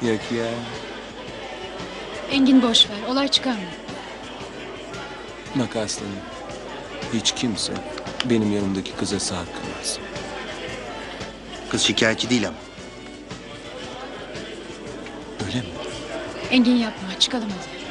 Yok ya. Engin boş ver, olay çıkarma. Bak aslanım. Hiç kimse benim yanımdaki kıza sağ kılmaz. Kız şikayetçi değil ama. Öyle mi? Engin yapma, çıkalım hadi.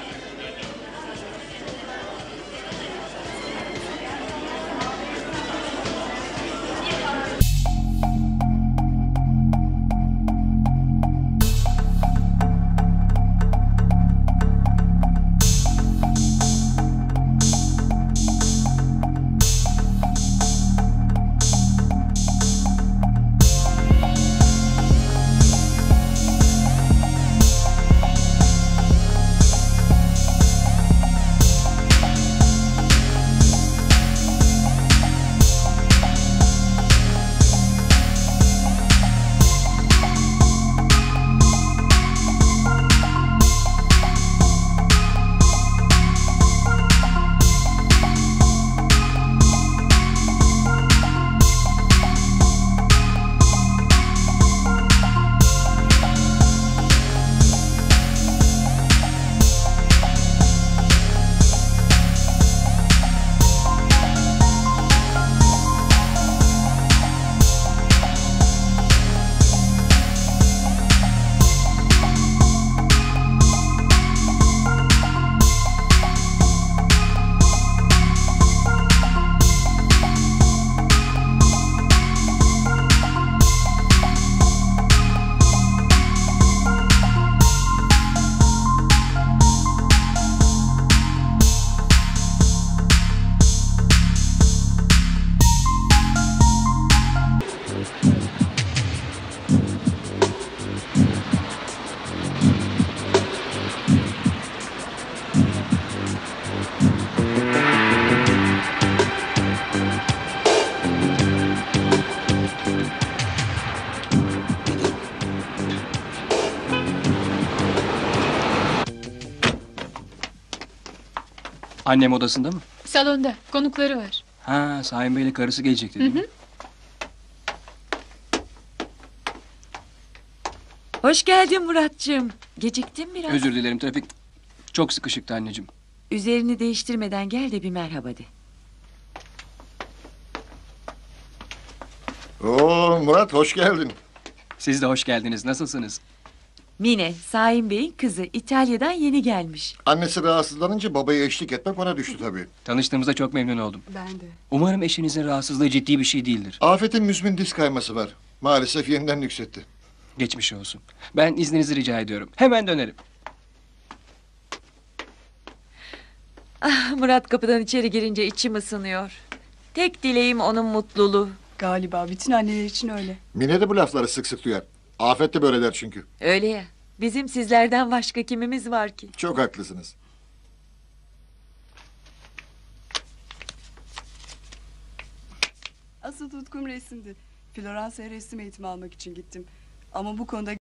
Annem odasında mı? Salonda, konukları var. Ha, Sayın Bey'le karısı gelecekti değil mi? Hoş geldin Muratcığım. Geciktin biraz. Özür dilerim, trafik çok sıkışıktı anneciğim. Üzerini değiştirmeden gel de bir merhaba de. Oo Murat, hoş geldin. Siz de hoş geldiniz. Nasılsınız? Mine, Saim Bey'in kızı İtalya'dan yeni gelmiş. Annesi rahatsızlanınca babaya eşlik etmek ona düştü tabii. Tanıştığımıza çok memnun oldum. Ben de. Umarım eşinizin rahatsızlığı ciddi bir şey değildir. Afet'in müzmin diz kayması var. Maalesef yeniden yükseltti. Geçmiş olsun. Ben izninizi rica ediyorum. Hemen dönerim. Ah, Murat kapıdan içeri girince içim ısınıyor. Tek dileğim onun mutluluğu. Galiba bütün anneler için öyle. Mine de bu lafları sık sık duyar. Afet de böyle der çünkü. Öyle ya. Bizim sizlerden başka kimimiz var ki? Çok haklısınız. Asıl tutkum resimdi. Floransa'ya resim eğitimi almak için gittim. Ama bu konuda